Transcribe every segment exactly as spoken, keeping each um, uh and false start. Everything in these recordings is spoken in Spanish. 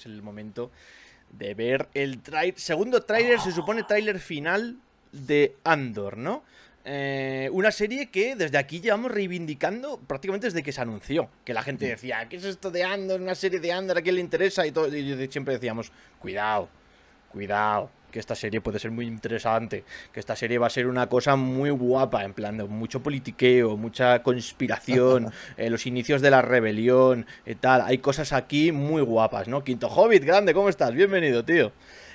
es el momento de ver el trai segundo tráiler, se supone tráiler final de Andor, ¿no? Eh, una serie que desde aquí llevamos reivindicando prácticamente desde que se anunció. Que la gente decía, ¿qué es esto de Andor? Una serie de Andor, ¿a quién le interesa? Y, todo, y siempre decíamos, cuidado, cuidado, que esta serie puede ser muy interesante, que esta serie va a ser una cosa muy guapa, en plan de mucho politiqueo, mucha conspiración, eh, los inicios de la rebelión y tal. Hay cosas aquí muy guapas, ¿no? Quinto Hobbit, grande, ¿cómo estás? Bienvenido, tío.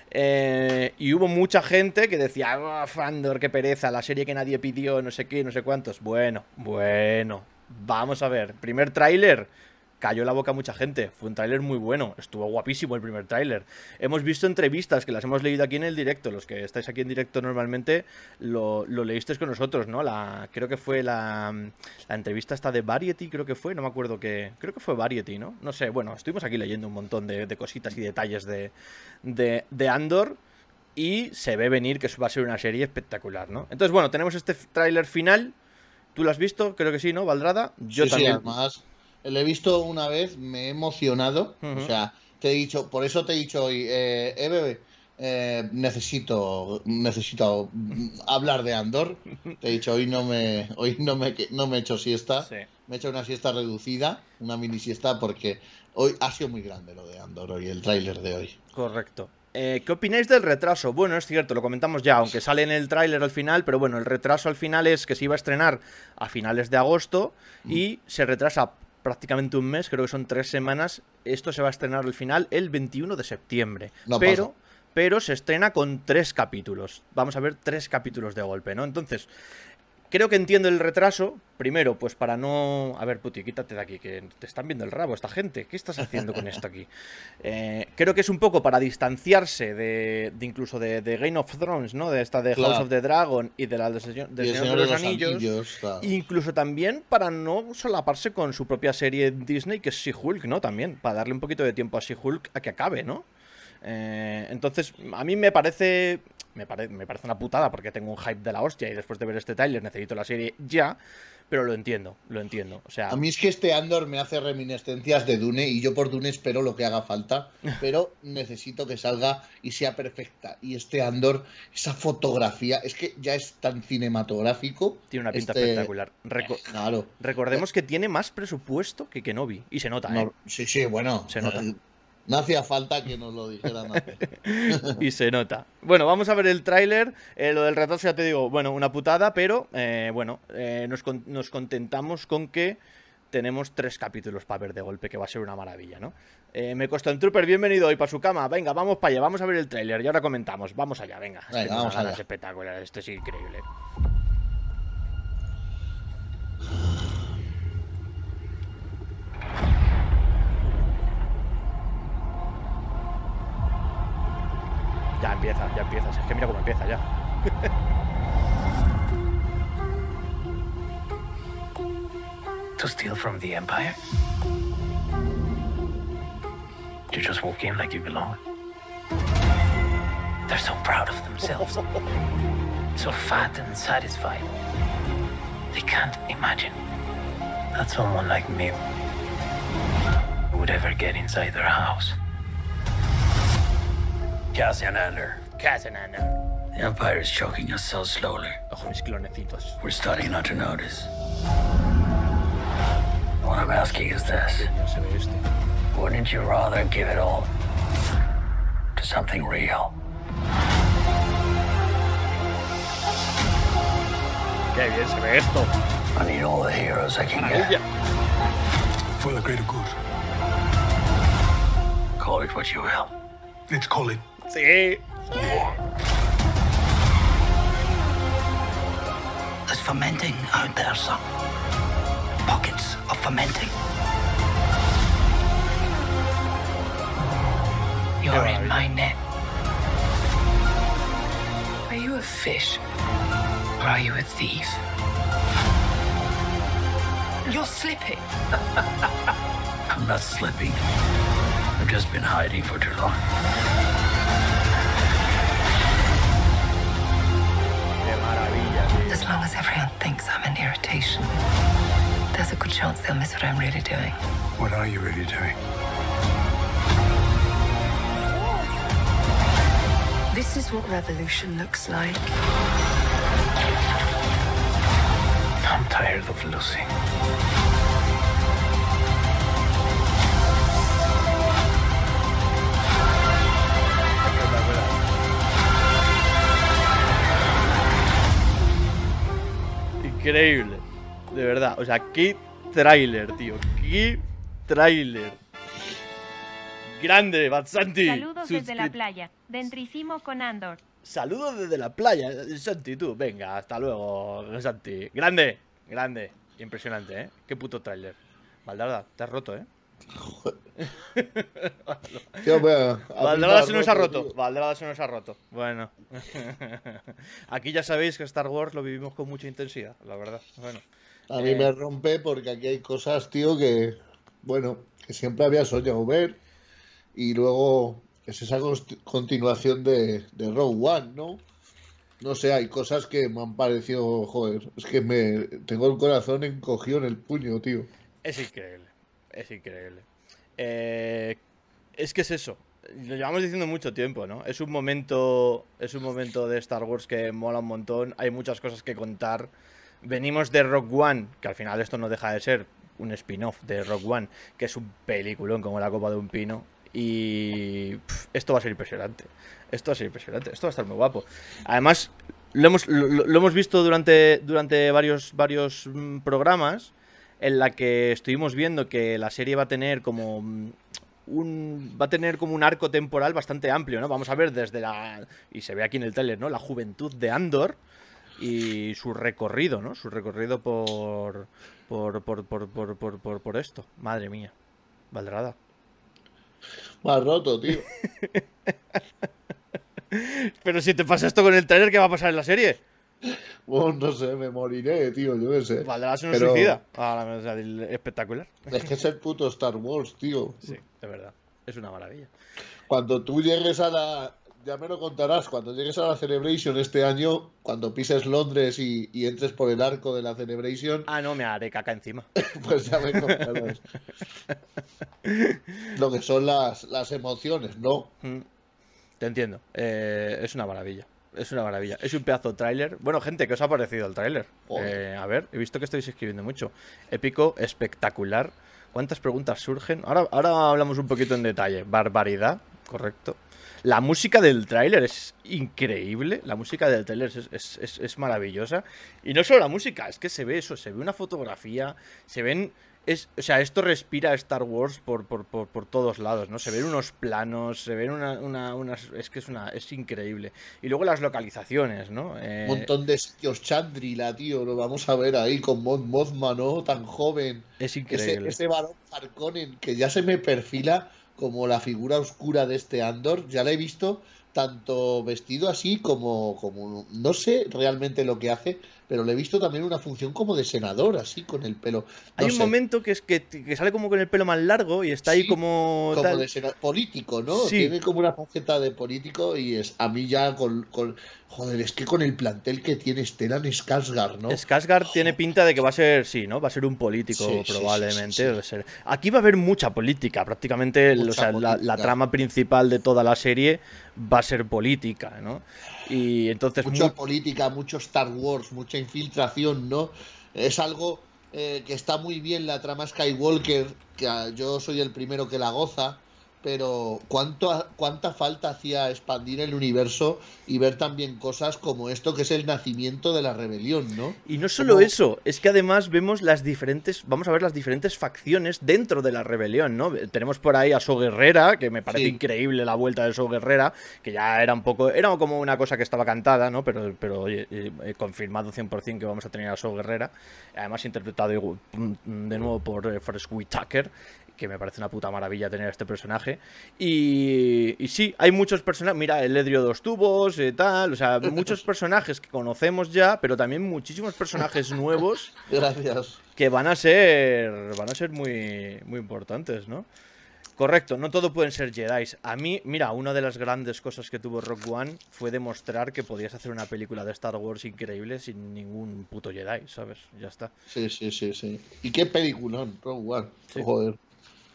Eh, y hubo mucha gente que decía, oh, Andor, qué pereza, la serie que nadie pidió, no sé qué, no sé cuántos. Bueno, bueno, vamos a ver. Primer tráiler, cayó la boca a mucha gente. Fue un tráiler muy bueno, estuvo guapísimo el primer tráiler. Hemos visto entrevistas que las hemos leído aquí en el directo. Los que estáis aquí en directo normalmente lo, lo leísteis con nosotros, ¿no? La, creo que fue la, la entrevista esta de Variety, creo que fue, no me acuerdo qué. Creo que fue Variety, ¿no? No sé, bueno, estuvimos aquí leyendo un montón de, de cositas y detalles de, de, de Andor. Y se ve venir que va a ser una serie espectacular, ¿no? Entonces, bueno, tenemos este tráiler final. ¿Tú lo has visto? Creo que sí, ¿no, Valdrada? Yo sí, también. Sí, además... Lo he visto una vez, me he emocionado. Uh-huh. O sea, te he dicho, por eso te he dicho hoy, eh, eh bebé, eh, necesito, necesito hablar de Andor. Te he dicho, hoy no me, hoy no me, no me he hecho siesta. Sí. Me he hecho una siesta reducida, una mini siesta, porque hoy ha sido muy grande lo de Andor hoy, el tráiler de hoy. Correcto. Eh, ¿Qué opináis del retraso? Bueno, es cierto, lo comentamos ya, aunque sale en el tráiler al final, pero bueno, el retraso al final es que se iba a estrenar a finales de agosto y mm. se retrasa prácticamente un mes, creo que son tres semanas. Esto se va a estrenar al final el veintiuno de septiembre. No pero, pero se estrena con tres capítulos. Vamos a ver tres capítulos de golpe, ¿no? Entonces, creo que entiendo el retraso. Primero, pues para no... A ver, Puti, quítate de aquí, que te están viendo el rabo esta gente. ¿Qué estás haciendo con esto aquí? Eh, creo que es un poco para distanciarse de, de incluso de, de Game of Thrones, ¿no? De esta de House claro. of the Dragon y de la de, de, de Señor, Señor de los, los Anillos. Anillos claro. Incluso también para no solaparse con su propia serie Disney, que es She-Hulk, ¿no? También, para darle un poquito de tiempo a She-Hulk a que acabe, ¿no? Eh, entonces, a mí me parece... Me, pare, me parece una putada porque tengo un hype de la hostia y después de ver este tráiler necesito la serie ya, pero lo entiendo, lo entiendo. O sea, a mí es que este Andor me hace reminiscencias de Dune y yo por Dune espero lo que haga falta, pero necesito que salga y sea perfecta. Y este Andor, esa fotografía, es que ya es tan cinematográfico. Tiene una pinta este... espectacular. Reco claro. Recordemos que tiene más presupuesto que Kenobi y se nota, ¿eh? No, sí, sí, bueno. Se nota. No hacía falta que nos lo dijeran antes. Y se nota. Bueno, vamos a ver el tráiler. Eh, lo del retraso ya te digo, bueno, una putada, pero eh, bueno, eh, nos, con nos contentamos con que tenemos tres capítulos para ver de golpe, que va a ser una maravilla, ¿no? Eh, me costó el Trooper, bienvenido hoy para su cama. Venga, vamos para allá, vamos a ver el tráiler y ahora comentamos. Vamos allá, venga. venga es que vamos allá. Es espectacular, esto es increíble. Ya empieza, ya empieza. Es que mira cómo empieza ya. To steal from the Empire? You just walk in like you belong. They're so proud of themselves. So fat and satisfied. They can't imagine that someone like me would ever get inside their house. Cassian Andor. Cassian Andor. The Empire is choking us so slowly. Ojo, mis clonecitos. We're starting not to notice. What I'm asking is this. Wouldn't you rather give it all to something real? Qué bien se ve esto. I need all the heroes I can get. For the greater good. Call it what you will. Let's call it. Sí. War. There's fermenting out there, son. Pockets of fermenting. You're in my net. Are you a fish? Or are you a thief? You're slipping. I'm not slipping. I've just been hiding for too long. As long as everyone thinks I'm an irritation, there's a good chance they'll miss what I'm really doing. What are you really doing? This is what revolution looks like. I'm tired of losing. Increíble, de verdad. O sea, qué tráiler, tío. Qué tráiler. Grande, Batsanti. Saludos desde la playa. Dentrísimo con Andor. Saludos desde la playa, Santi, tú. Venga, hasta luego, Santi. Grande, grande. Impresionante, ¿eh? Qué puto tráiler. Valdarda, te has roto, ¿eh? Tío, bueno, Valdarda se nos ha roto. Valdarda se nos ha roto. Bueno. Aquí ya sabéis que Star Wars lo vivimos con mucha intensidad, la verdad. Bueno. A mí eh... me rompe porque aquí hay cosas, tío, que, bueno, que siempre había soñado ver. Y luego es esa continuación de, de Rogue One, ¿no? No sé, hay cosas que me han parecido, joder, es que me tengo el corazón encogido en el puño, tío. Es increíble, es increíble. Eh, es que es eso, lo llevamos diciendo mucho tiempo, ¿no? Es un momento, es un momento de Star Wars que mola un montón, hay muchas cosas que contar. Venimos de Rogue One, que al final esto no deja de ser un spin-off de Rogue One, que es un peliculón como la copa de un pino. Y pff, esto va a ser impresionante. Esto va a ser impresionante. Esto va a estar muy guapo. Además, lo hemos, lo, lo hemos visto durante, durante varios, varios mmm, programas en la que estuvimos viendo que la serie va a tener como un va a tener como un arco temporal bastante amplio, ¿no? Vamos a ver desde la y se ve aquí en el tráiler, ¿no? La juventud de Andor y su recorrido, ¿no? Su recorrido por por por por por por, por, por esto. Madre mía. Valdrada. Me has roto, tío. Pero si te pasa esto con el trailer, ¿qué va a pasar en la serie? Bueno, no sé, me moriré, tío, yo qué sé. Valdrá ser un Pero... suicida. Ah, espectacular. Es que es el puto Star Wars, tío. Sí, de verdad. Es una maravilla. Cuando tú llegues a la... Ya me lo contarás, cuando llegues a la Celebration este año, cuando pises Londres y, y entres por el arco de la Celebration... Ah, no, me haré caca encima. Pues ya me contarás. Lo que son las, las emociones, ¿no? Te entiendo. Eh, es una maravilla. Es una maravilla. Es un pedazo de tráiler. Bueno, gente, ¿qué os ha parecido el tráiler? Eh, a ver, he visto que estáis escribiendo mucho. Épico, espectacular. ¿Cuántas preguntas surgen? Ahora, ahora hablamos un poquito en detalle. Barbaridad, correcto. La música del tráiler es increíble. La música del tráiler es, es, es, es maravillosa. Y no solo la música, es que se ve eso. Se ve una fotografía, se ven... Es, o sea, esto respira Star Wars por, por, por, por todos lados, ¿no? Se ven unos planos, se ven una, una, unas... Es que es una es increíble. Y luego las localizaciones, ¿no? Eh... Un montón de sitios Chandrila, tío. Lo vamos a ver ahí con Mon Mothma, ¿no? Tan joven. Es increíble. Ese, ese varón Harkonnen que ya se me perfila como la figura oscura de este Andor. Ya la he visto tanto vestido así como, como... No sé realmente lo que hace, pero le he visto también una función como de senador, así, con el pelo. No Hay un sé. momento que es que, que sale como con el pelo más largo y está Sí, ahí como... Como tal. de sena- político, ¿no? Sí. Tiene como una faceta de político y es a mí ya con... con joder, es que con el plantel que tiene Stellan Skarsgård, ¿no? Skarsgård tiene pinta de que va a ser, sí, ¿no? Va a ser un político, Sí, sí, probablemente. sí, sí, sí. Debe ser. Aquí va a haber mucha política, prácticamente. Mucha o sea, la, la política. trama principal de toda la serie va a ser política, ¿no? Y entonces... Mucha mu- política, mucho Star Wars, mucha infiltración, ¿no? Es algo eh, que está muy bien la trama Skywalker, que ah, yo soy el primero que la goza, pero ¿cuánto, cuánta falta hacía expandir el universo y ver también cosas como esto que es el nacimiento de la rebelión, ¿no? Y no solo Como- eso, es que además vemos las diferentes, vamos a ver las diferentes facciones dentro de la rebelión, ¿no? Tenemos por ahí a So Guerrera, que me parece Sí. increíble la vuelta de So Guerrera, que ya era un poco, era como una cosa que estaba cantada, ¿no? Pero, pero oye, eh, he confirmado cien por cien que vamos a tener a So Guerrera, además interpretado igual, mm, de nuevo por eh, Forrest Whitaker, que me parece una puta maravilla tener a este personaje. Y, y sí, hay muchos personajes. Mira, el Edrio Dos Tubos y tal. O sea, muchos personajes que conocemos ya, pero también muchísimos personajes nuevos Gracias. que van a ser. Van a ser muy, muy importantes, ¿no? Correcto, no todo pueden ser Jedi. A mí, mira, una de las grandes cosas que tuvo Rogue One fue demostrar que podías hacer una película de Star Wars increíble sin ningún puto Jedi, ¿sabes? Ya está. Sí, sí, sí, sí. ¿Y qué peliculón, Rogue One? Sí. Joder.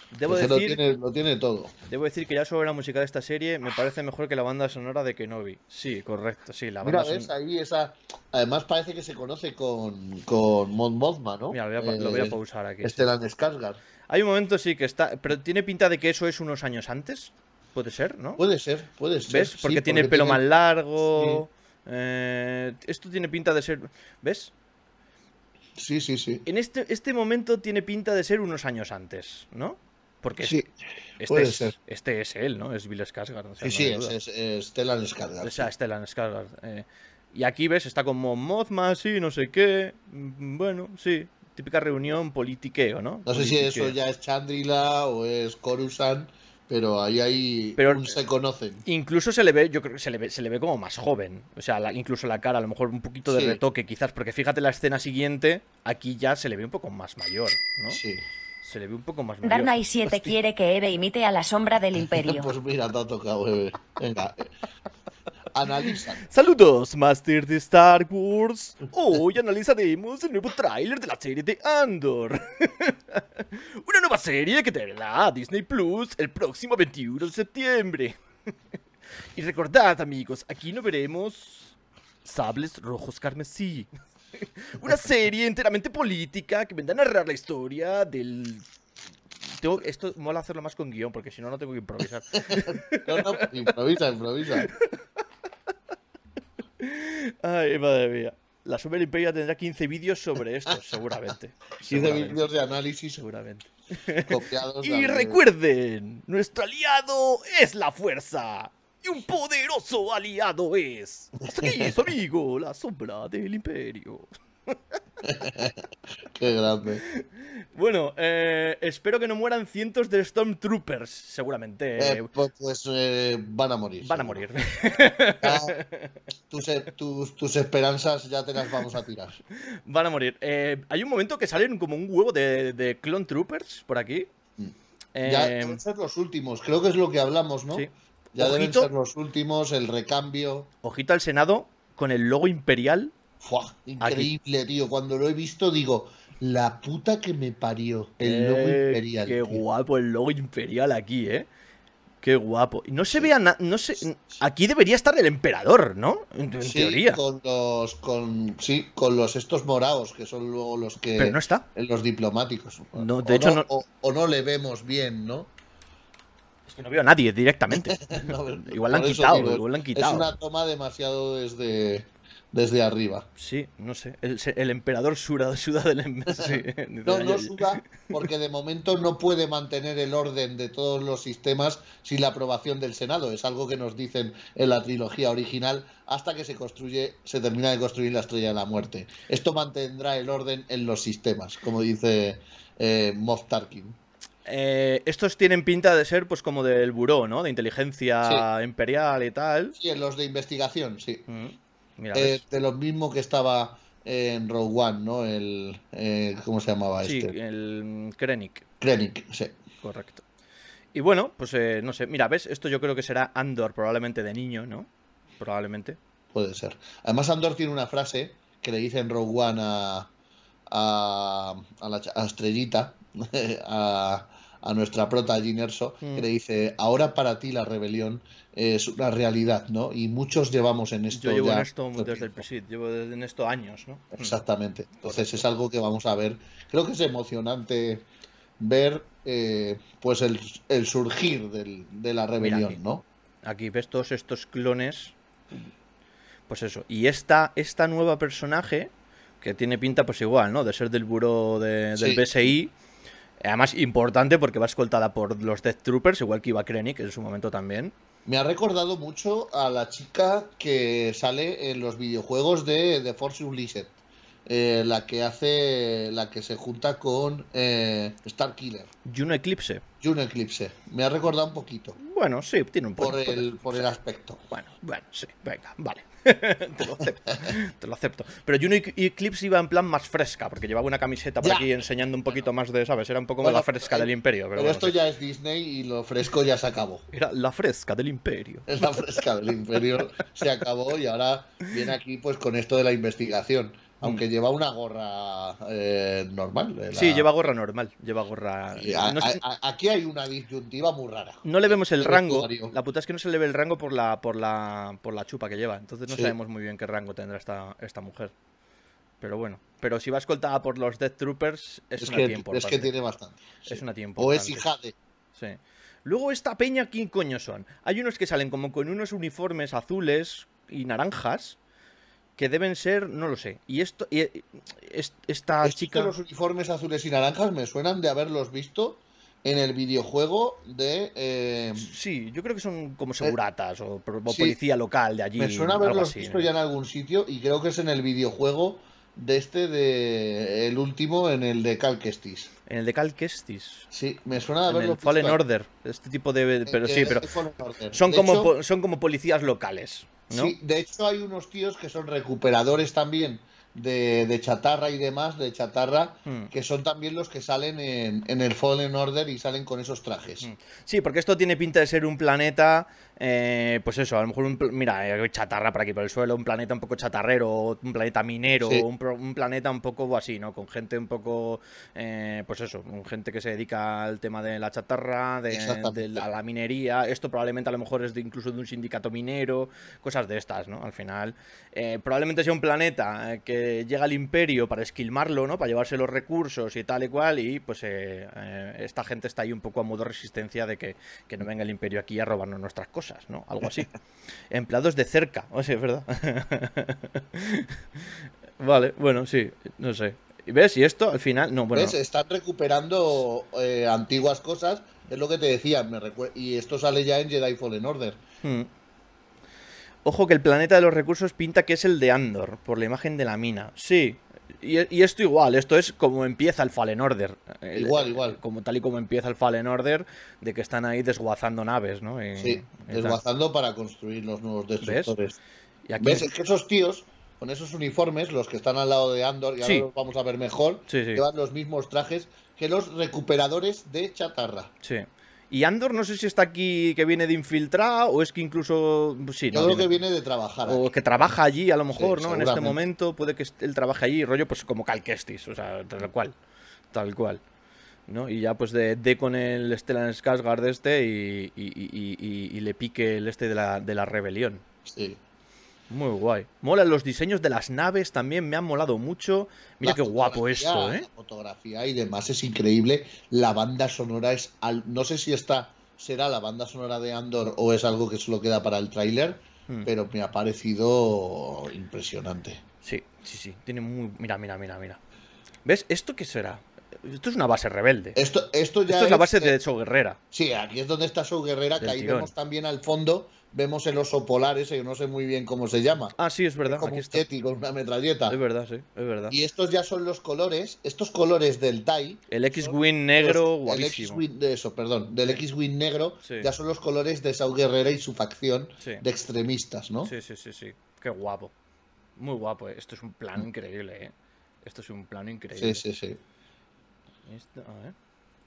Debo Ese decir, lo tiene, lo tiene todo. debo decir que ya sobre la música de esta serie me parece mejor que la banda sonora de Kenobi. Sí, correcto, sí, la banda Mira, ves sonora. ahí esa. Además, parece que se conoce con, con Mon Mothma, ¿no? Mira, lo voy, a, lo voy a Eh, pausar aquí. Sí. Stellan Skarsgård. Hay un momento sí que está, pero tiene pinta de que eso es unos años antes. Puede ser, ¿no? Puede ser, puede ser. ¿Ves? Porque sí, tiene el pelo tiene- más largo. eh, esto tiene pinta de ser. ¿Ves? Sí, sí, sí. En este, este momento tiene pinta de ser unos años antes, ¿no? Porque es- Sí, este, puede es, ser. este es él, ¿no? Es Bill Skarsgård. O sea, Sí, no sí, hay es, duda. es, es Stellan Skarsgård. O sea, Stellan Skarsgård. eh. Y aquí ves, está como Mothma, sí, no sé qué. mm, Bueno, sí. Típica reunión politiqueo, ¿no? No sé si Politiqueo. eso ya es Chandrila o es Coruscant, pero ahí hay Pero- un se conocen. Incluso se le ve, yo creo que se le ve, se le ve como más joven. O sea, la- incluso la cara, a lo mejor un poquito de Sí. retoque, quizás, porque fíjate la escena siguiente, aquí ya se le ve un poco más mayor, ¿no? Sí. Se le ve un poco más mayor. Darnay siete quiere que Eve imite a la sombra del imperio. Pues mira, te ha tocado, bebé. Venga. eh, Analiza. Saludos, Master de Star Wars. Hoy analizaremos el nuevo tráiler de la serie de Andor. Una nueva serie que traerá a Disney Plus el próximo veintiuno de septiembre. Y recordad, amigos, aquí no veremos sables rojos carmesí. Una serie enteramente política que vendrá a narrar la historia del... Tengo... Esto mola hacerlo más con guión, porque si no, no tengo que improvisar. No, no, improvisa, improvisa. Ay, madre mía. La Super Imperia tendrá quince vídeos sobre esto, seguramente. quince Seguramente, vídeos de análisis seguramente. copiados. Y de- recuerden, nuestro aliado es la fuerza. Y un poderoso aliado es. Hasta aquí, su amigo, la sombra del imperio. Qué grande. Bueno, eh, espero que no mueran cientos de Stormtroopers, seguramente. Eh, pues pues, eh, van a morir. Van a seguro. morir. Ya, tus, eh, tus, tus esperanzas ya te las vamos a tirar. Van a morir. Eh, hay un momento que salen como un huevo de, de Clone Troopers por aquí. Ya Eh, deben ser los últimos, creo que es lo que hablamos, ¿no? sí. Ya deben Ojito. ser los últimos, el recambio. Ojito al Senado con el logo imperial. Fua, increíble, tío. Cuando lo he visto digo, la puta que me parió. El logo Eh, imperial. Qué tío. guapo el logo imperial aquí, ¿eh? Qué guapo. Y no se vea nada. No sé. Aquí debería estar el emperador, ¿no? En, en Sí, teoría. con los con sí, con los estos morados, que son luego los que Pero no está. en los diplomáticos. No, de O hecho no- O, o no le vemos bien, ¿no? Es que no veo a nadie directamente. No, Igual la han por eso quitado, digo, igual la han quitado. Es una toma demasiado desde, desde arriba. Sí, no sé. El, el emperador suda, suda del. em- sí, No, dice, no "Yo- suda porque de momento no puede mantener el orden de todos los sistemas sin la aprobación del Senado. Es algo que nos dicen en la trilogía original hasta que se construye, se termina de construir la Estrella de la Muerte. Esto mantendrá el orden en los sistemas, como dice eh, Moff Tarkin. Eh, estos tienen pinta de ser, pues, como del buró, ¿no? De inteligencia imperial y tal. Sí, en los de investigación, sí. Mm, Mira, Eh, ves. de lo mismo que estaba en Rogue One, ¿no? El, eh, ¿cómo se llamaba Sí, este? el Krennic. Krennic, sí. Correcto. Y bueno, pues eh, no sé. Mira, ¿ves? Esto yo creo que será Andor probablemente de niño, ¿no? Probablemente. Puede ser. Además, Andor tiene una frase que le dice en Rogue One a, a, a la ch- a Estrellita, a, a nuestra prota Jyn Erso, Mm. que le dice, ahora para ti la rebelión es una realidad, ¿no? Y muchos llevamos en esto Yo llevo ya en esto mucho desde el tiempo. sí, llevo desde- en esto años, ¿no? Exactamente. Entonces es algo que vamos a ver. Creo que es emocionante ver eh, pues el, el surgir del- de la rebelión, aquí. ¿no? Aquí ves todos estos clones. Pues eso. Y esta, esta nueva personaje, que tiene pinta pues igual, ¿no? De ser del buró de- del Sí. B S I. Además, importante porque va escoltada por los Death Troopers, igual que iba Krennic en su momento también. Me ha recordado mucho a la chica que sale en los videojuegos de, de Force Unleashed. Eh, la que hace. La que se junta con eh, Starkiller. Juno Eclipse. Juno Eclipse. Me ha recordado un poquito. Bueno, sí, tiene un poco. Por el, por el aspecto. Bueno, bueno, sí, venga, vale. te lo acepto, te lo acepto. Pero Juno Eclipse iba en plan más fresca, porque llevaba una camiseta por Ya. aquí enseñando un poquito más de, ¿sabes? Era un poco Bueno, la fresca eh, del imperio. Pero, Pero, bueno, esto sí. ya es Disney y lo fresco ya se acabó. Era la fresca del imperio. Es la fresca del imperio se acabó y ahora viene aquí pues con esto de la investigación. Aunque mm. lleva una gorra eh, normal. La... Sí, lleva gorra normal. Lleva gorra. Sí, a, no es... a, a, aquí hay una disyuntiva muy rara. No le vemos el rango. La puta es que no se le ve el rango por la, por la, por la chupa que lleva. Entonces no sí. sabemos muy bien qué rango tendrá esta, esta mujer. Pero bueno. Pero si va escoltada por los Death Troopers, es, es una que, tiempo. Es que tiene bastante. Sí. Es una tiempo. O es hija de. Sí. Luego esta peña, ¿quién coño son? Hay unos que salen como con unos uniformes azules y naranjas. Que deben ser, no lo sé. Y esto, y, y, esta Estos chica. Los uniformes azules y naranjas me suenan de haberlos visto en el videojuego de. Eh... Sí, yo creo que son como seguratas eh, o, o sí, policía local de allí. Me suena haberlos así, visto ¿no? ya en algún sitio y creo que es en el videojuego de este de. El último, en el de Cal Kestis. En el de Cal Kestis. Sí, me suena de haberlo visto. Fallen Order. Este tipo de. Pero el, sí, pero. Son de como, hecho, son como policías locales. ¿no? Sí, de hecho hay unos tíos que son recuperadores también de, de chatarra y demás, de chatarra, hmm. que son también los que salen en, en el Fallen Order y salen con esos trajes. Hmm. Sí, porque esto tiene pinta de ser un planeta, eh, pues eso, a lo mejor un, mira, chatarra por aquí por el suelo, un planeta un poco chatarrero, un planeta minero, sí. un, un planeta un poco así, ¿no? Con gente un poco, eh, pues eso, gente que se dedica al tema de la chatarra, de, de a la minería. Esto probablemente a lo mejor es de, incluso de un sindicato minero, cosas de estas, ¿no? Al final, eh, probablemente sea un planeta eh, que llega al Imperio para esquilmarlo, ¿no? Para llevarse los recursos y tal y cual, y pues eh, eh, esta gente está ahí un poco a modo resistencia de que, que no venga el Imperio aquí a robarnos nuestras cosas, ¿no? Algo así. Empleados de cerca, o sea, es verdad. Vale, bueno, sí, no sé. ¿Ves? Y esto al final, no, bueno. ¿Ves? Están recuperando eh, antiguas cosas, es lo que te decía, me recuer... y esto sale ya en Jedi Fallen Order. Hmm. Ojo que el planeta de los recursos pinta que es el de Andor, por la imagen de la mina. Sí, y, y esto igual, esto es como empieza el Fallen Order. Igual, el, igual. Como tal y como empieza el Fallen Order, de que están ahí desguazando naves, ¿no? Y, sí, y desguazando para construir los nuevos destructores. ¿Ves? ¿Y aquí? ¿Ves? Es que esos tíos, con esos uniformes, los que están al lado de Andor, y ahora sí. los vamos a ver mejor, sí, sí. llevan los mismos trajes que los recuperadores de chatarra. Sí. Y Andor no sé si está aquí que viene de infiltrado o es que incluso... Pues sí, Yo no, creo viene, que viene de trabajar. O aquí. que trabaja allí a lo mejor, sí, ¿no? En este momento puede que él trabaje allí, rollo pues como Cal Kestis, o sea, tal cual. Tal cual. ¿No? Y ya pues de, de con el Stellan Skarsgård este y, y, y, y, y le pique el este de la, de la rebelión. Sí. Muy guay. Molan los diseños de las naves también, me han molado mucho. Mira la qué guapo esto, ¿eh? La fotografía y demás es increíble. La banda sonora es... Al... No sé si esta será la banda sonora de Andor o es algo que solo queda para el tráiler, hmm. pero me ha parecido impresionante. Sí, sí, sí. Tiene muy... Mira, mira, mira, mira. ¿Ves? ¿Esto qué será? Esto es una base rebelde. Esto, esto ya esto es, es la base de Show Guerrera. Sí, aquí es donde está Show Guerrera, que ahí tirón. Vemos también al fondo... Vemos el oso polar ese, que no sé muy bien cómo se llama. Ah, sí, es verdad. Es como aquí un Yeti con una metralleta. Es verdad, sí, es verdad. Y estos ya son los colores, estos colores del TIE. El X-Wing negro, los, guapísimo. El X-Wing de eso, perdón. Del sí. X-Wing negro, sí. ya son los colores de Saw Gerrera y su facción sí. de extremistas, ¿no? Sí, sí, sí, sí. Qué guapo. Muy guapo, ¿eh? Esto es un plano mm. increíble, ¿eh? Esto es un plano increíble. Sí, sí, sí. Esto, a ver.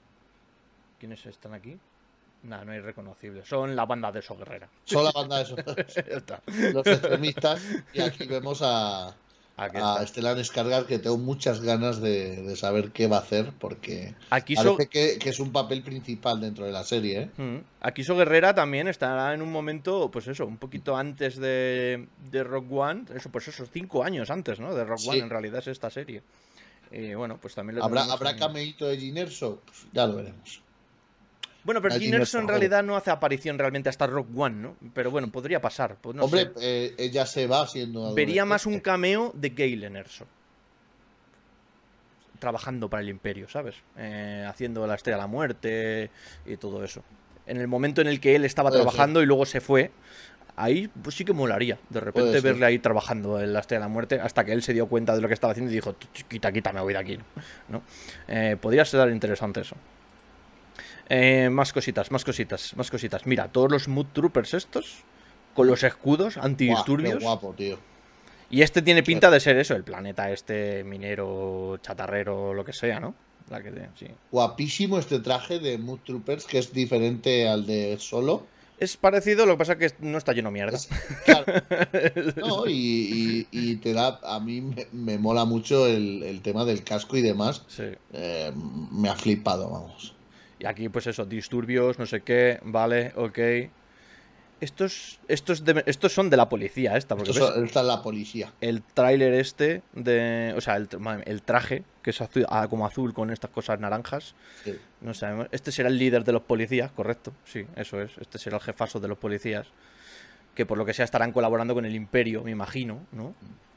¿Quiénes están aquí? Nada, no hay reconocibles. Son la banda de Show Guerrera. Son la banda de Show Guerrera. Los extremistas. Y aquí vemos a, a Stellan Skarsgård, que tengo muchas ganas de, de saber qué va a hacer, porque aquí parece so... que, que es un papel principal dentro de la serie, ¿eh? Mm. Aquí Show Guerrera también estará en un momento, pues eso, un poquito antes de, de Rogue One. Eso, pues esos cinco años antes, ¿no? De Rogue sí. One, en realidad es esta serie. Y bueno, pues también lo ¿Habrá, ¿habrá cameíto de Jyn Erso? Pues ya lo veremos. Bueno, pero Jyn Erso en realidad no hace aparición realmente hasta Rogue One, ¿no? Pero bueno, podría pasar. Pues no Hombre, sé. eh, ella se va siendo... Vería más un cameo de Galen Erso. Trabajando para el Imperio, ¿sabes? Eh, haciendo la Estrella de la Muerte y todo eso. En el momento en el que él estaba Puede trabajando ser. y luego se fue, ahí pues sí que molaría. De repente verle ahí trabajando en la Estrella de la Muerte hasta que él se dio cuenta de lo que estaba haciendo y dijo, quita, quita, me voy de aquí, ¿no? Eh, podría ser interesante eso. Eh, más cositas, más cositas, más cositas. Mira, todos los Mood Troopers estos, con los escudos antidisturbios. Qué guapo, tío. Y este tiene pinta de ser eso, el planeta este minero, chatarrero, lo que sea, ¿no? La que te, sí. Guapísimo este traje de Mood Troopers, que es diferente al de Solo. Es parecido, lo que pasa es que no está lleno de mierda. Es- claro. No, y, y- y te da. A mí me, me mola mucho el, el tema del casco y demás. Sí. Eh, me ha flipado, vamos. Y aquí, pues eso, disturbios, no sé qué, vale, ok. Estos, estos, de- estos son de la policía, esta, porque Esto ves es- esta es la policía. el tráiler este de... O sea, el, tra- el traje, que es azul, ah, como azul con estas cosas naranjas. Sí. No sabemos. Este será el líder de los policías, correcto. Sí, eso es. Este será el jefazo de los policías. Que por lo que sea estarán colaborando con el Imperio, me imagino, ¿no?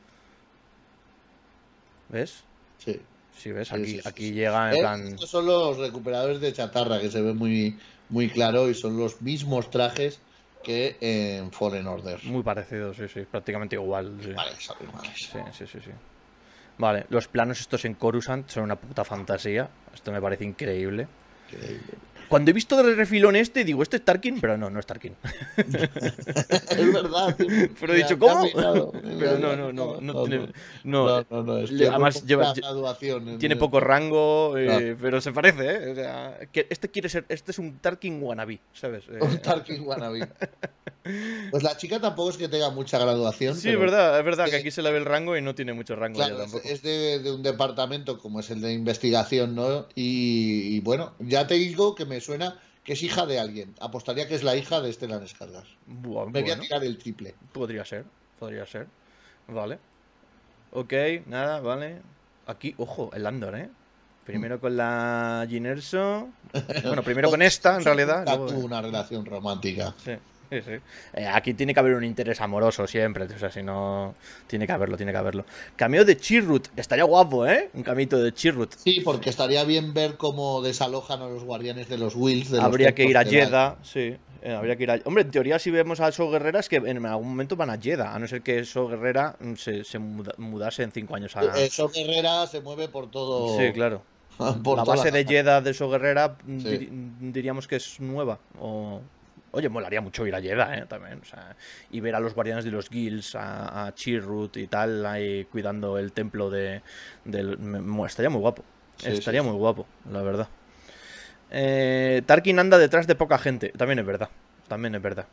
¿Ves? Sí. Sí, ves, Sí, aquí, sí, sí, aquí sí. llega en Eh, plan... Estos son los recuperadores de chatarra que se ve muy, muy claro y son los mismos trajes que en Fallen Order. Muy parecido, sí, sí, prácticamente igual. Sí, Vale, son iguales. sí, sí, sí, sí. Vale, los planos estos en Coruscant son una puta fantasía. Esto me parece increíble. Increíble. Cuando he visto de refilón este, digo, ¿este es Tarkin? Pero no, no es Tarkin. Es verdad. tío. Pero he dicho, Me ha- ¿cómo? me ha mirado, me Pero ha no, mirado. no, no, no tiene... No, No, no, no, es le- que además poca lleva- graduación en tiene el- poco rango, eh, Claro. pero se parece, ¿eh? O sea, que este quiere ser... Este es un Tarkin wannabe, ¿sabes? Eh, Un Tarkin wannabe. Pues la chica tampoco es que tenga mucha graduación. sí, es pero, verdad, es verdad que que- aquí se le ve el rango y no tiene mucho rango Claro, ella es, tampoco. es de, de un departamento como es el de investigación, ¿no? Y, y bueno, ya te digo que me suena que es hija de alguien. Apostaría que es la hija de Stellan Skarsgård. Bu- Me voy a bueno, tirar el triple. podría ser, podría ser. Vale. Ok, nada, vale. Aquí, ojo, el Andor, ¿eh? Primero con la Jyn Erso. Bueno, primero con esta, en realidad. Nunca luego- tuvo una relación romántica. Sí, sí, sí. Eh, aquí tiene que haber un interés amoroso siempre. O sea, si no. Tiene que haberlo, tiene que haberlo. Cameo de Chirrut. Estaría guapo, ¿eh? Un camito de Chirrut. Sí, porque estaría bien ver cómo desalojan a los guardianes de los Wills. de los Habría que ir a templos Jedi. Jeddah, sí. eh, habría que ir a... Hombre, en teoría, si vemos a So Guerrera, es que en algún momento van a Jeddah. A no ser que So Guerrera mm, se, se muda- mudase en cinco años a. Eh, So Guerrera se mueve por todo. Sí, claro. por La toda base de la- Jeddah de So Guerrera mm, Sí. diri- diríamos que es nueva. O... Oye, molaría mucho ir a Jeddah, ¿eh? También, o sea, y ver a los guardianes de los guilds, a, a Chirrut y tal, ahí cuidando el templo de... del- me- me- estaría muy guapo. Sí, estaría sí, muy guapo, la verdad. Eh, Tarkin anda detrás de poca gente. También es verdad. También es verdad.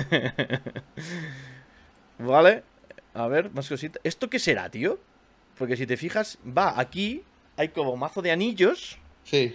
Vale. A ver, más cositas. ¿Esto qué será, tío? Porque si te fijas, va aquí. Hay como mazo de anillos. Sí.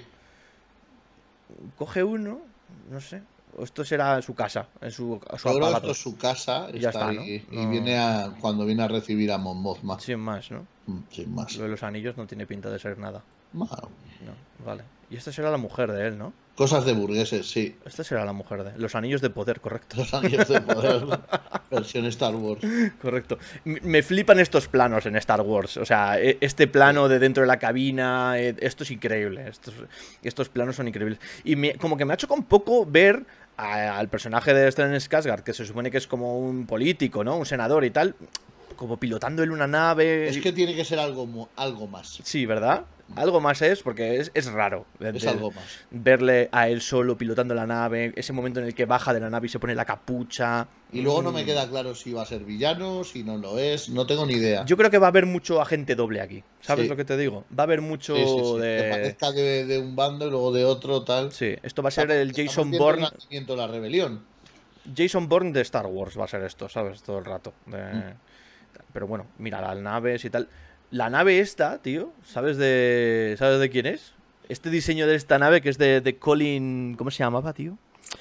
Coge uno. No sé. O esto será su casa. En su, su Yo creo que aparato. esto es su casa. Y ya está está, ahí, ¿no? Y No. viene a, cuando viene a recibir a Mon Mothma. Sin más, ¿no? Mm, Sin más. Lo de los anillos no tiene pinta de ser nada. Bueno, No, vale. Y esta será la mujer de él, ¿no? cosas de burgueses, sí. Esta será la mujer de... Los anillos de poder, correcto. Los anillos de poder. Versión Star Wars. Correcto. M- Me flipan estos planos en Star Wars. O sea, e- este plano de dentro de la cabina, eh, esto es increíble. Estos, estos planos son increíbles. Y me- como que me ha chocado un poco ver a- al personaje de Stellan Skarsgård, que se supone que es como un político, ¿no? Un senador y tal, como pilotando él una nave. Es que tiene que ser algo, mo- algo más. Sí, ¿verdad? Algo más es, porque es, es raro. de- Es de- algo más. Verle a él solo pilotando la nave, ese momento en el que baja de la nave y se pone la capucha. Y luego no Mm. me queda claro si va a ser villano, si no lo es. No tengo ni idea. Yo creo que va a haber mucho agente doble aquí. ¿Sabes Sí. lo que te digo? Va a haber mucho Sí, sí, sí. Que de... parezca de, de un bando y luego de otro, tal. Sí, esto va a ser el Estamos Jason viendo Bourne. el nacimiento de la rebelión. Jason Bourne de Star Wars va a ser esto, ¿sabes? Todo el rato. De- Mm. Pero bueno, mira, las naves y tal. La nave esta, tío, ¿sabes de ¿sabes de quién es? Este diseño de esta nave que es de, de Colin... ¿Cómo se llamaba, tío?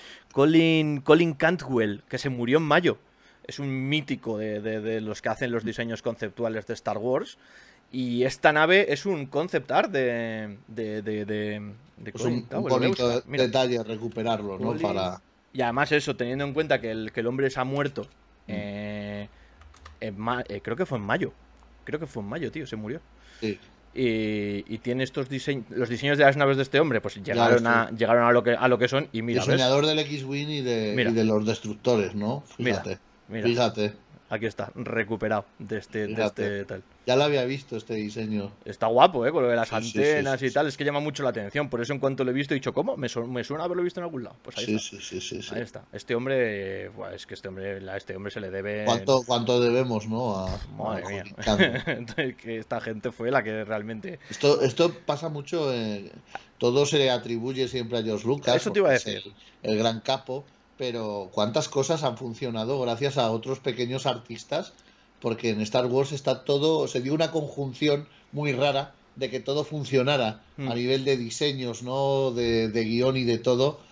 Colin, Colin Cantwell, que se murió en mayo. Es un mítico de, de- de los que hacen los diseños conceptuales de Star Wars. Y esta nave es un concept art de... de, de, de, de Pues Colin un, un Cantwell, lo voy a bonito buscar. Mira. detalle recuperarlo, ¿no? Colin- Para. Y además eso, teniendo en cuenta que el, que el hombre se ha muerto, eh, en ma- eh, creo que fue en mayo. Creo que fue en mayo, tío, se murió. Sí. Y, y tiene estos diseños, los diseños de las naves de este hombre, pues llegaron, Ya, a, llegaron a, lo que, a lo que son. Y mira, ¿ves? Diseñador del X-Wing y de, Mira. y de los destructores, ¿no? Mira, Fíjate. mira. Fíjate. Aquí está, recuperado de este, de Fíjate. este tal. Ya lo había visto este diseño. Está guapo, ¿eh? Con lo de las Sí, sí, sí, antenas sí, y sí. tal, es que llama mucho la atención. Por eso en cuanto lo he visto he dicho, ¿cómo? Me, su- me suena haberlo visto en algún lado. Pues ahí Sí, está. sí, sí, sí, sí. Ahí está. Este hombre, eh, buah, es que este hombre, a este hombre se le debe... ¿Cuánto, ¿Cuánto debemos, no? A, Madre a mía. Colin Cantwell. Que esta gente fue la que realmente... Esto, esto pasa mucho. eh, todo se le atribuye siempre a George Lucas. Eso te iba a porque es decir. El, el gran capo. pero cuántas cosas han funcionado gracias a otros pequeños artistas, porque en Star Wars está todo, se dio una conjunción muy rara de que todo funcionara mm. a nivel de diseños, ¿no? De, de guión y de todo.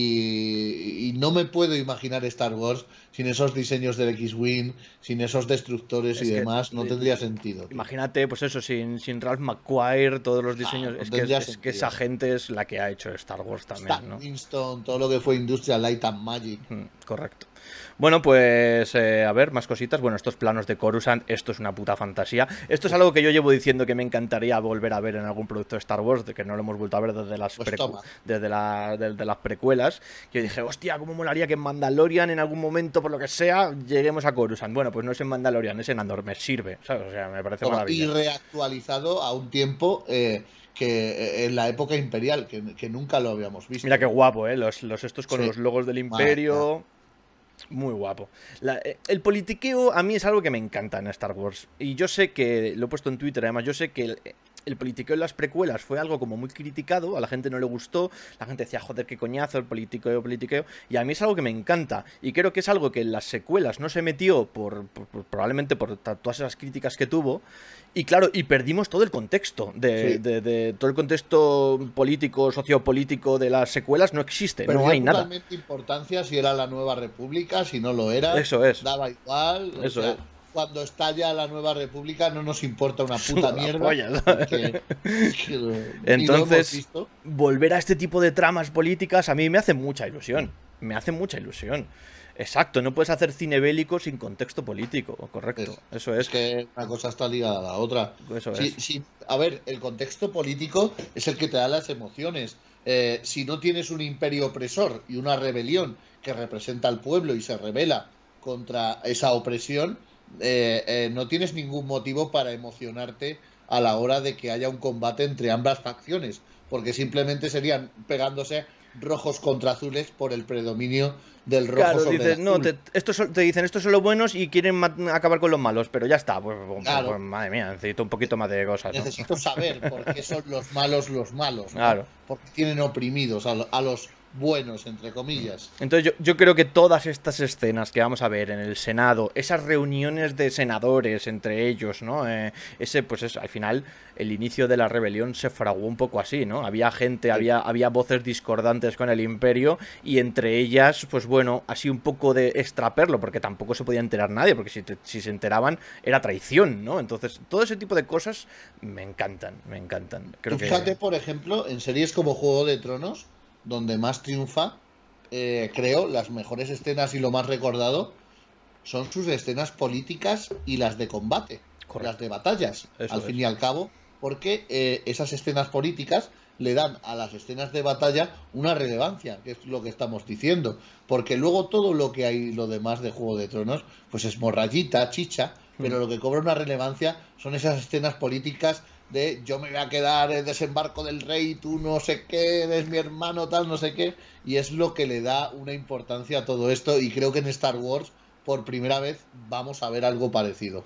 Y, y no me puedo imaginar Star Wars sin esos diseños del X-Wing, sin esos destructores es y demás, no tendría sentido. Tío. Imagínate, pues eso, sin, sin Ralph McQuarrie, todos los diseños. Ah, no es, que, es, es que esa gente es la que ha hecho Star Wars también, Stan ¿no? Winston, todo lo que fue Industrial Light and Magic. Mm, correcto. Bueno, pues eh, a ver, más cositas. Bueno, estos planos de Coruscant, esto es una puta fantasía. Esto es algo que yo llevo diciendo que me encantaría volver a ver en algún producto de Star Wars, de que no lo hemos vuelto a ver desde las, pues precu desde la, desde las precuelas. Que yo dije, hostia, cómo molaría que en Mandalorian en algún momento, por lo que sea, lleguemos a Coruscant. Bueno, pues no es en Mandalorian, es en Andor, me sirve, ¿sabes? O sea, me parece Toma, maravilloso. Y reactualizado a un tiempo... Eh... que en la época imperial, que, que nunca lo habíamos visto. Mira qué guapo, ¿eh? Los, los estos con sí. los logos del Imperio... Vale, muy guapo. La, el politiqueo a mí es algo que me encanta en Star Wars. Y yo sé que, lo he puesto en Twitter además, yo sé que el, el politiqueo en las precuelas fue algo como muy criticado, a la gente no le gustó, la gente decía, joder, qué coñazo, el politiqueo, politiqueo. Y a mí es algo que me encanta. Y creo que es algo que en las secuelas no se metió, por, por, por probablemente por todas esas críticas que tuvo. Y claro, y perdimos todo el contexto de, sí. de, de, de todo el contexto político, sociopolítico de las secuelas, no existe, Pero no hay nada. Totalmente importancia si era la Nueva República, si no lo era. Eso es. Daba igual. Eso o sea, es. Cuando estalla la Nueva República no nos importa una puta mierda. Polla, que, que lo, Entonces, volver a este tipo de tramas políticas a mí me hace mucha ilusión. Me hace mucha ilusión. Exacto, no puedes hacer cine bélico sin contexto político, correcto, es, eso es. Es que una cosa está ligada a la otra. Eso sí, es. Sí, a ver, el contexto político es el que te da las emociones. Eh, si no tienes un imperio opresor y una rebelión que representa al pueblo y se rebela contra esa opresión, eh, eh, no tienes ningún motivo para emocionarte a la hora de que haya un combate entre ambas facciones, porque simplemente serían pegándose rojos contra azules por el predominio del rojo claro, sobre dices, el no, azul. te, estos son, te dicen estos son los buenos y quieren acabar con los malos, pero ya está, pues, pues, claro. pues madre mía, necesito un poquito más de cosas, ¿no? Necesito saber por qué son los malos los malos, ¿no? Claro. Porque tienen oprimidos a, a los buenos, entre comillas. Entonces yo, yo creo que todas estas escenas que vamos a ver en el Senado, esas reuniones de senadores entre ellos, ¿no? Eh, ese, pues es, al final, el inicio de la rebelión se fraguó un poco así, ¿no? Había gente, sí. había, había voces discordantes con el Imperio y entre ellas, pues bueno, así un poco de extraperlo, porque tampoco se podía enterar nadie, porque si, te, si se enteraban era traición, ¿no? Entonces, todo ese tipo de cosas me encantan, me encantan. Creo Fíjate, que... por ejemplo, en series como Juego de Tronos, donde más triunfa, eh, creo, las mejores escenas y lo más recordado son sus escenas políticas y las de combate, Correcto. Las de batallas, Eso al es. fin y al cabo, porque eh, esas escenas políticas le dan a las escenas de batalla una relevancia, que es lo que estamos diciendo, porque luego todo lo que hay, lo demás de Juego de Tronos, pues es morrayita, chicha, mm. pero lo que cobra una relevancia son esas escenas políticas de yo me voy a quedar el desembarco del rey, tú no sé qué, eres mi hermano, tal, no sé qué, y es lo que le da una importancia a todo esto, y creo que en Star Wars por primera vez vamos a ver algo parecido.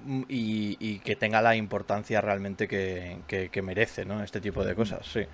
Y, y que tenga la importancia realmente que, que, que merece, ¿no? Este tipo de cosas, sí.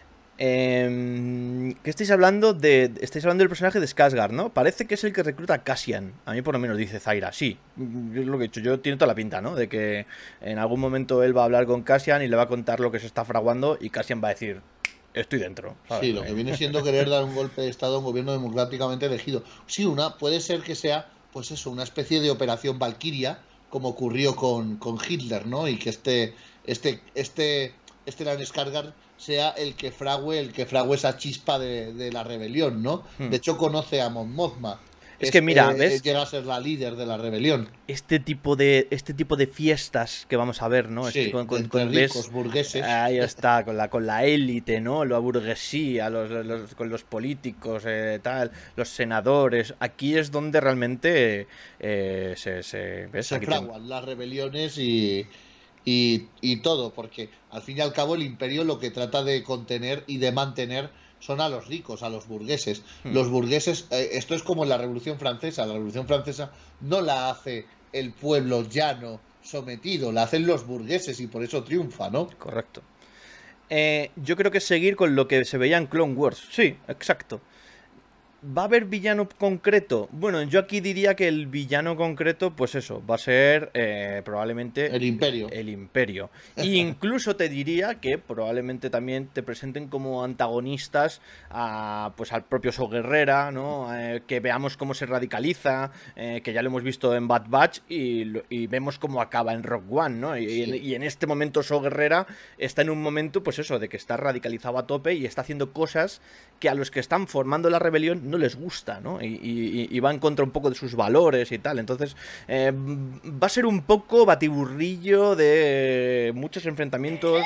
Eh, ¿Qué estáis hablando de? Estáis hablando del personaje de Skarsgård, ¿no? Parece que es el que recluta a Cassian. A mí por lo menos dice Zaira. Sí, yo lo que he dicho, yo tiene toda la pinta, ¿no? De que en algún momento él va a hablar con Cassian y le va a contar lo que se está fraguando y Cassian va a decir, estoy dentro, ¿sabes? Sí, lo que viene siendo querer dar un golpe de estado a un gobierno democráticamente elegido. Sí, una puede ser que sea, pues eso, una especie de operación Valkyria, como ocurrió con, con Hitler, ¿no? Y que este, este, este, este Stellan Skarsgård sea el que frague, el que frague esa chispa de, de la rebelión, ¿no? Hmm. De hecho, conoce a Mon Mothma. Es que mira, eh, ¿ves? Llega a ser la líder de la rebelión. Este tipo de este tipo de fiestas que vamos a ver, ¿no? Sí, este, con, con, entre con ricos, ves, burgueses. Ahí está, con la con la élite, ¿no? La burguesía, los, los, con los políticos, eh, tal, los senadores. Aquí es donde realmente eh, se, se, ¿ves? se Aquí fraguan te... las rebeliones y, y, y todo, porque al fin y al cabo el imperio lo que trata de contener y de mantener son a los ricos, a los burgueses. Hmm. Los burgueses, eh, esto es como en la Revolución Francesa. La Revolución Francesa no la hace el pueblo llano, sometido, la hacen los burgueses y por eso triunfa, ¿no? Correcto. Eh, yo creo que seguir con lo que se veía en Clone Wars. Sí, exacto. ¿Va a haber villano concreto? Bueno, yo aquí diría que el villano concreto, pues eso, va a ser eh, probablemente... El Imperio. El Imperio. E incluso te diría que probablemente también te presenten como antagonistas a, pues al propio So Guerrera, ¿no? Eh, que veamos cómo se radicaliza, eh, que ya lo hemos visto en Bad Batch y, y vemos cómo acaba en Rogue One, ¿no? Y, sí. en, y en este momento So Guerrera está en un momento, pues eso, de que está radicalizado a tope y está haciendo cosas que a los que están formando la rebelión no les gusta, ¿no? Y, y, y va en contra un poco de sus valores y tal. Entonces, eh, va a ser un poco batiburrillo de muchos enfrentamientos.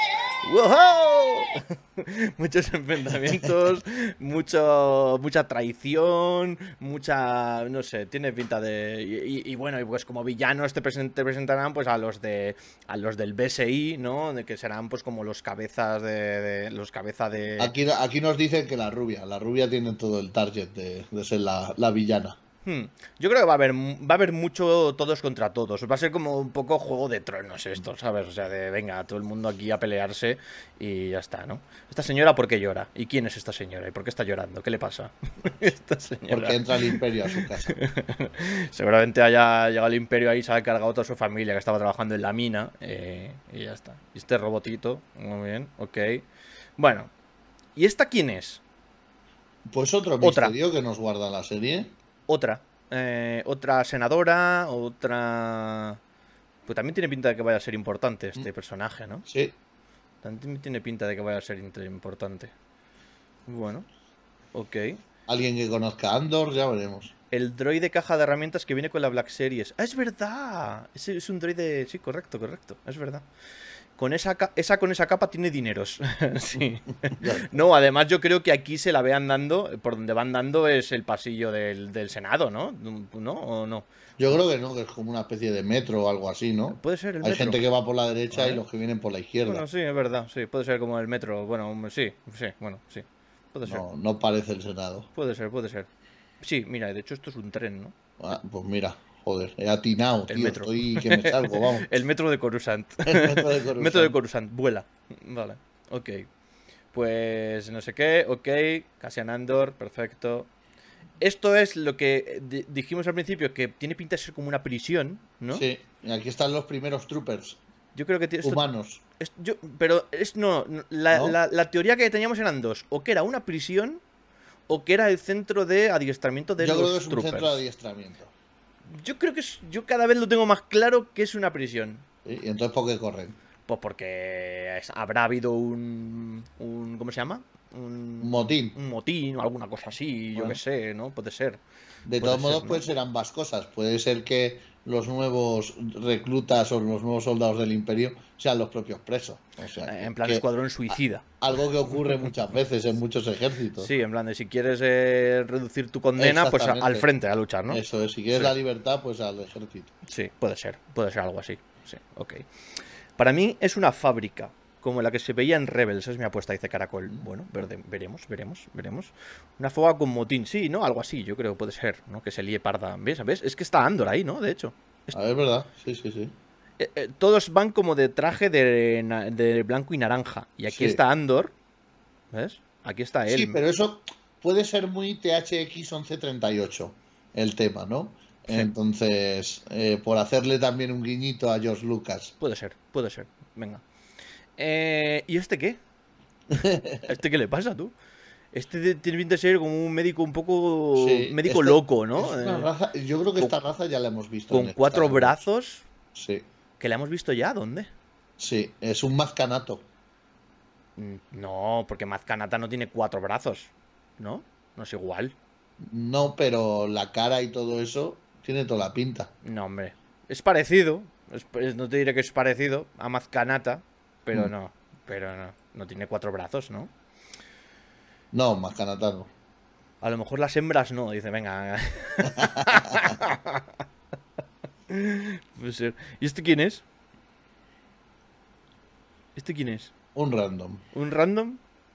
¡Wow! Muchos enfrentamientos, mucho, mucha traición, mucha... no sé, tiene pinta de... Y, y, y bueno, y pues como villanos te, present, te presentarán pues a los de a los del B S I, ¿no? De que serán pues como los cabezas de... de los cabezas de... Aquí, aquí nos dicen que la rubia, la rubia tiene todo el target de, de ser la, la villana. Hmm. Yo creo que va a haber va a haber mucho todos contra todos. Va a ser como un poco Juego de Tronos esto, ¿sabes? O sea, de venga, todo el mundo aquí a pelearse y ya está, ¿no? ¿Esta señora por qué llora? ¿Y quién es esta señora? ¿Y por qué está llorando? ¿Qué le pasa? Esta señora. Porque entra el Imperio a su casa. Seguramente haya llegado el Imperio ahí, se ha cargado toda su familia que estaba trabajando en la mina eh, y ya está. Y este robotito, muy bien, ok. Bueno, ¿y esta quién es? Pues otro misterio Otra. que nos guarda la serie. Otra. Eh, otra senadora, otra... Pues también tiene pinta de que vaya a ser importante este personaje, ¿no? Sí. También tiene pinta de que vaya a ser importante. Bueno, ok. Alguien que conozca a Andor, ya veremos. El droide caja de herramientas que viene con la Black Series. ¡Ah, es verdad! Es, es un droide... Sí, correcto, correcto. Es verdad. Con esa, esa con esa capa tiene dineros. Sí. No, además yo creo que aquí se la vean dando, por donde van dando es el pasillo del, del Senado, ¿no? ¿No o no? Yo creo que no, que es como una especie de metro o algo así, ¿no? Puede ser el Hay metro. gente que va por la derecha ¿Vale? Y los que vienen por la izquierda. Bueno, sí, es verdad, sí, puede ser como el metro. Bueno, sí, sí, bueno, sí. Puede ser. No, no parece el Senado. Puede ser, puede ser. Sí, mira, de hecho esto es un tren, ¿no? Ah, pues mira. Joder, he atinado, tío, el metro. Estoy que me salgo, vamos. El metro de Coruscant. El metro de Coruscant. Metro de Coruscant, vuela. Vale, ok. Pues no sé qué, ok. Cassian Andor, perfecto. Esto es lo que dijimos al principio, que tiene pinta de ser como una prisión, ¿no? Sí, y aquí están los primeros troopers. Yo creo que esto, humanos. Es, yo, pero es no, la, ¿No? La, la teoría que teníamos eran dos. O que era una prisión, o que era el centro de adiestramiento de yo los creo que es troopers. Un centro de adiestramiento. Yo creo que es, yo cada vez lo tengo más claro que es una prisión. ¿Y entonces por qué corren? Pues porque es, habrá habido un, un... ¿Cómo se llama? Un motín. Un motín o alguna cosa así, bueno. Yo qué sé, ¿no? Puede ser. De puede todos modos, ser, ¿no? pueden ser ambas cosas. Puede ser que los nuevos reclutas o los nuevos soldados del Imperio sean los propios presos. O sea, en plan que, escuadrón suicida. Algo que ocurre muchas veces en muchos ejércitos. Sí, en plan de si quieres eh, reducir tu condena, pues a, al frente a luchar, ¿no? Eso es, si quieres sí. la libertad, pues al ejército. Sí, puede ser, puede ser algo así. Sí, ok. Para mí es una fábrica, como la que se veía en Rebels, es mi apuesta, dice Caracol. Bueno, verde, veremos, veremos, veremos. Una fuga con motín, sí, ¿no? Algo así, yo creo que puede ser, ¿no? Que se líe parda. ¿Ves? ¿Ves? Es que está Andor ahí, ¿no? De hecho. Es... A ver, verdad, sí, sí, sí. Eh, eh, todos van como de traje de, de blanco y naranja. Y aquí sí. está Andor. ¿Ves? Aquí está él. Sí, pero eso puede ser muy T H X once treinta y ocho, el tema, ¿no? Sí. Entonces, eh, por hacerle también un guiñito a George Lucas. Puede ser, puede ser. Venga. Eh, ¿Y este qué? ¿A este qué le pasa, tú? Este tiene pinta de ser como un médico un poco... Sí, médico este, loco, ¿no? Es una raza, yo creo que esta raza ya la hemos visto. Con cuatro brazos. Sí. ¿Que la hemos visto ya? ¿Dónde? Sí, es un Mazcanato. No, porque Mazcanata no tiene cuatro brazos, ¿no? No es igual. No, pero la cara y todo eso tiene toda la pinta. No, hombre. Es parecido. Es, no te diré que es parecido a Mazcanata, pero mm. no. Pero no. No tiene cuatro brazos, ¿no? No, Mazcanata no. A lo mejor las hembras no. Dice, venga. Puede ser. ¿Y este quién es? ¿Este quién es? Un random. ¿Un random?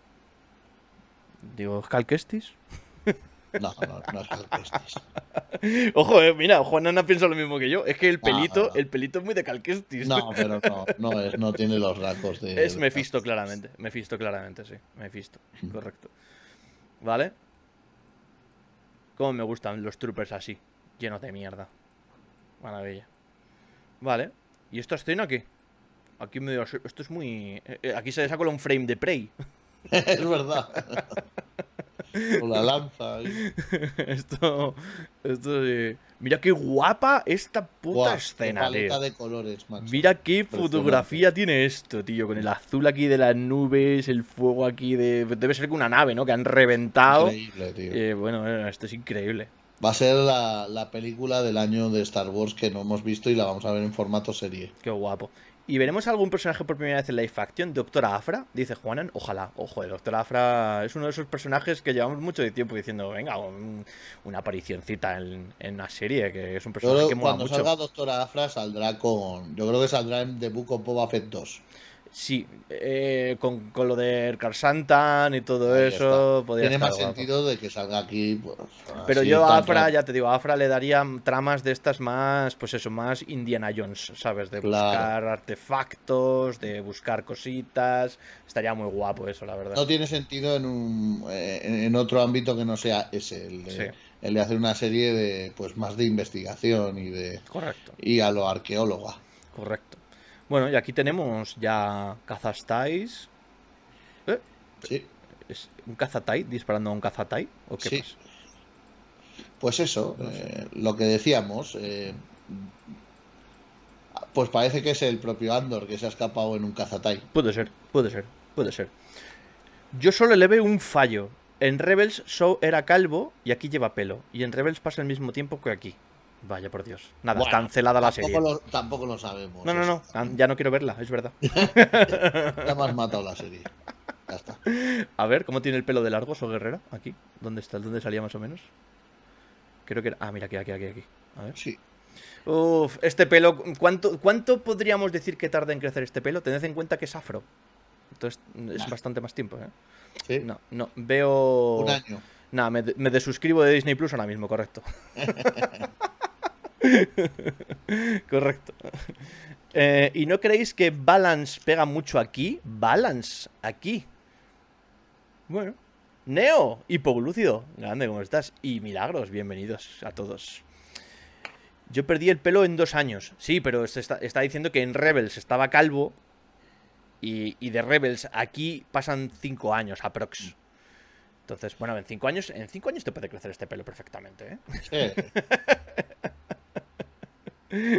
Digo, ¿Cal Kestis? No, no, no es Cal Kestis. Ojo, eh, mira, Juanana piensa lo mismo que yo. Es que el pelito, no, no, no. el pelito es muy de Cal Kestis. No, pero no, no, es, no tiene los rasgos de... Es Mephisto, claramente. Mephisto, claramente, sí. Mephisto, correcto. ¿Vale? Cómo me gustan los troopers así, llenos de mierda. Maravilla. Vale. ¿Y esta escena qué? Aquí medio... Esto es muy... Aquí se saca un frame de Prey. Es verdad. Con la lanza ahí. Esto... Esto sí. Mira qué guapa esta puta Buah, escena, qué paleta tío. de colores, macho. Mira qué fotografía tiene esto, tío. Con el azul aquí de las nubes, el fuego aquí de... Debe ser que una nave, ¿no? Que han reventado. Increíble, tío. Eh, bueno, esto es increíble. Va a ser la, la película del año de Star Wars que no hemos visto y la vamos a ver en formato serie. Qué guapo. ¿Y veremos algún personaje por primera vez en live action? ¿Doctora Afra? Dice Juanan. Ojalá. Ojo, el Doctora Afra es uno de esos personajes que llevamos mucho de tiempo diciendo, venga, un, una aparicioncita en, en una serie, que es un personaje Yo que creo, mola cuando mucho. salga Doctora Afra saldrá con... Yo creo que saldrá en The Book of Boba Fett dos. Sí, eh, con, con lo de Erkar Santan y todo Ahí eso, está. podría Tiene estar más guapo. sentido de que salga aquí. Pues, Pero así, yo a tan Afra, rápido. ya te digo, a Afra le daría tramas de estas más, pues eso, más Indiana Jones, ¿sabes? De Claro. buscar artefactos, de buscar cositas. Estaría muy guapo eso, la verdad. No tiene sentido en, un, eh, en otro ámbito que no sea ese, el de, Sí. el de hacer una serie de pues más de investigación y de Correcto, y a lo arqueóloga. correcto. Bueno, y aquí tenemos ya Cazastais. ¿Eh? Sí, ¿Es un Cazatai disparando a un Cazatai? ¿O qué Sí. pasa? pues eso, eh, lo que decíamos. eh, pues parece que es el propio Andor que se ha escapado en un cazatai. Puede ser, puede ser, puede ser. Yo solo le veo un fallo. En Rebels Shaw era calvo y aquí lleva pelo. Y en Rebels pasa el mismo tiempo que aquí. Vaya por Dios. Nada, Bueno, cancelada la tampoco serie. Lo, tampoco lo sabemos. No, no, no. can- Ya no quiero verla, es verdad. Ya me has matado la serie. Ya está. A ver, ¿cómo tiene el pelo de largo So Guerrera? Aquí. ¿Dónde está? ¿Dónde salía más o menos? Creo que era... Ah, mira, aquí, aquí, aquí, aquí. A ver. Sí. Uf, este pelo... ¿Cuánto, ¿Cuánto podríamos decir que tarda en crecer este pelo? Tened en cuenta que es afro. Entonces es bastante más tiempo, ¿eh? Sí. No, no. Veo... Un año. Nada, me, me desuscribo de Disney Plus ahora mismo, correcto. Correcto. Eh, ¿Y no creéis que Balance pega mucho aquí? Balance, aquí. Bueno. Neo, hipoglúcido. Grande, ¿cómo estás? Y Milagros, bienvenidos a todos. Yo perdí el pelo en dos años. Sí, pero se está, está diciendo que en Rebels estaba calvo. Y, y de Rebels aquí pasan cinco años, aprox. Entonces, bueno, en cinco años, en cinco años te puede crecer este pelo perfectamente, ¿eh? Sí.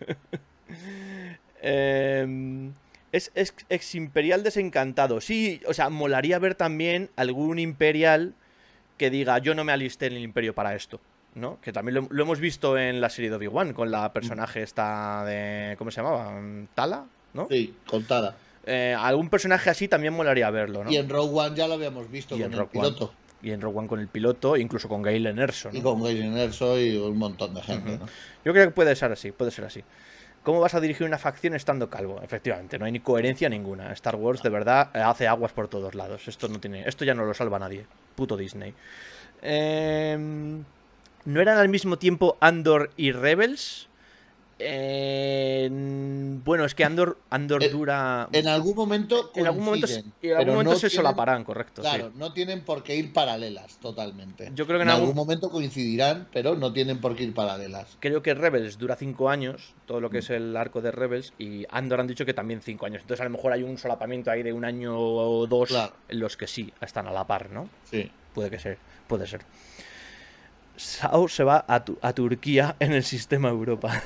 eh, es, es ex imperial desencantado. Sí, o sea, molaría ver también algún imperial que diga, yo no me alisté en el imperio para esto, ¿no? Que también lo, lo hemos visto en la serie de Obi-Wan, con la personaje esta de... ¿Cómo se llamaba? ¿Tala? ¿No? Sí, contada. Eh, algún personaje así también molaría verlo, ¿no? Y en Rogue One ya lo habíamos visto Y con en el Rogue One. piloto. Y en Rogue One con el piloto, incluso con Galen Erso, ¿no? Y con Galen Erso y un montón de gente, Ujú. ¿no? Yo creo que puede ser así, puede ser así. ¿Cómo vas a dirigir una facción estando calvo? Efectivamente, no hay ni coherencia ninguna. Star Wars de verdad eh, hace aguas por todos lados. Esto no tiene, esto ya no lo salva nadie. Puto Disney. Eh, ¿No eran al mismo tiempo Andor y Rebels? Eh, bueno, es que Andor, Andor Eh, dura... En algún momento En algún momento, se- coinciden, en algún pero momento no se tienen- solaparán, correcto. Claro, Sí. no tienen por qué ir paralelas totalmente. Yo creo que en en algún algún- momento coincidirán, pero no tienen por qué ir paralelas. Creo que Rebels dura cinco años, todo lo que Mm. es el arco de Rebels, y Andor han dicho que también cinco años. Entonces a lo mejor hay un solapamiento ahí de un año o dos Claro. en los que sí están a la par, ¿no? Sí. Puede que ser, puede ser. Sao se va a, tu- a Turquía en el sistema Europa.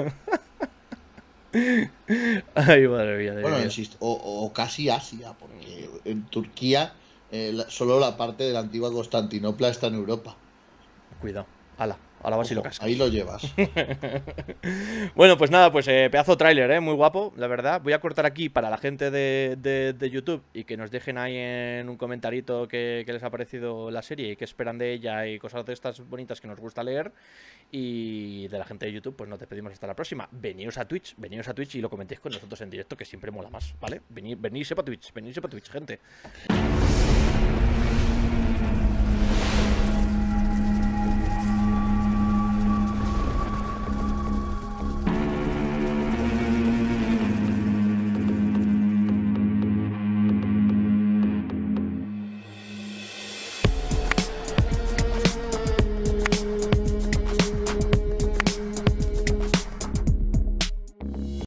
Ay, madre mía. de Bueno, vida. insisto, o, o casi Asia, porque en Turquía eh, la- solo la parte de la antigua Constantinopla está en Europa. Cuidado. Ala, ala vas y lo Ojo, cascas. ahí lo llevas. Bueno, pues nada, pues eh, pedazo tráiler, ¿eh? Muy guapo, la verdad. Voy a cortar aquí para la gente de, de- de YouTube y que nos dejen ahí en un comentarito qué qué les ha parecido la serie y qué esperan de ella y cosas de estas bonitas que nos gusta leer. Y de la gente de YouTube, pues nos despedimos hasta la próxima. Veníos a Twitch, veníos a Twitch y lo comentéis con nosotros en directo, que siempre mola más, ¿vale? Venid, venidse para Twitch, venidse para Twitch, gente.